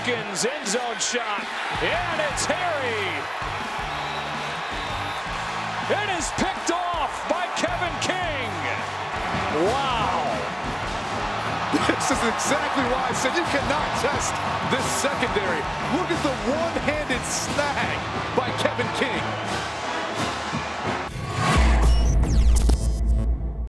Falcons end zone shot, and it's Harry. It is picked off by Kevin King. Wow. This is exactly why I said you cannot test this secondary. Look at the one-handed snap.